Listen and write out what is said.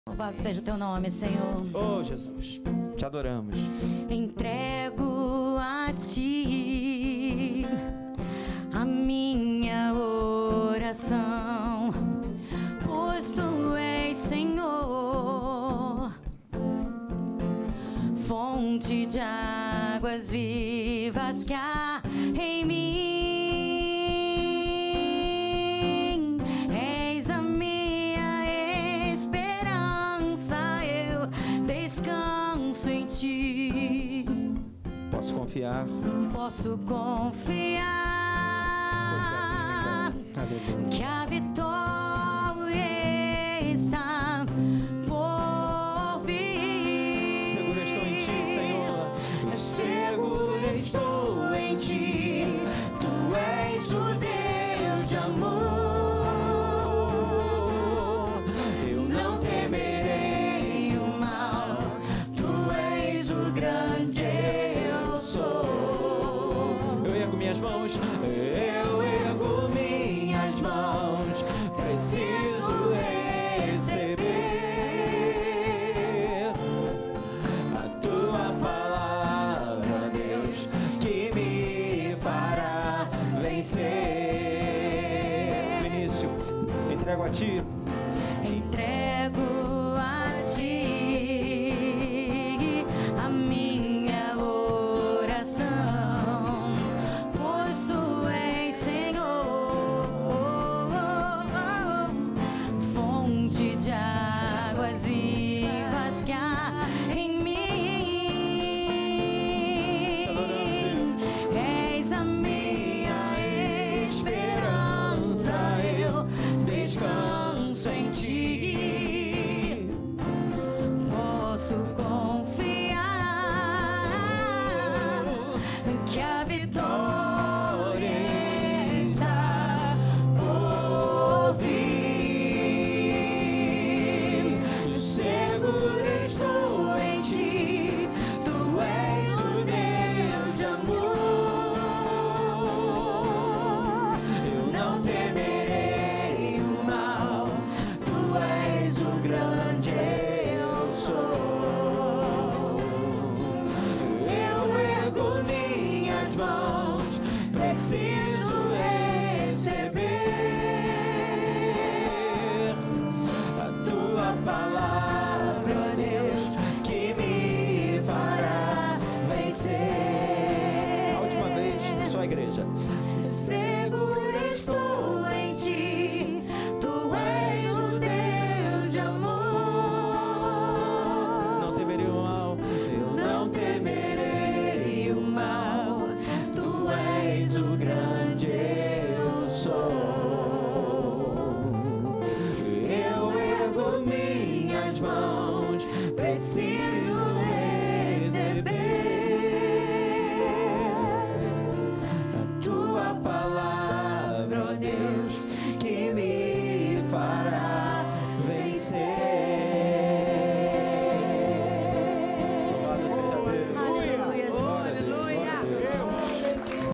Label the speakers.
Speaker 1: Louvado seja o teu nome, Senhor.
Speaker 2: Oh, Jesus, te adoramos.
Speaker 1: Entrego a ti a minha oração, pois tu és, Senhor, fonte de águas vivas que há em mim. És a minha esperança, eu descanso em ti.
Speaker 2: Posso confiar.
Speaker 1: Posso confiar que a vitória está por vir.
Speaker 2: Seguro estou em ti, Senhor.
Speaker 1: Seguro estou em ti. Tu és o Deus de amor. Eu não temerei o mal. Tu és o grande eu sou.
Speaker 2: Eu ergo minhas mãos.
Speaker 1: Eu ergo minhas mãos, preciso receber a tua palavra, Deus, que me fará vencer.
Speaker 2: No início, entrego a ti.
Speaker 1: Entrego a ti a minha oração, pois tu és, Senhor, fonte de águas vivas que há em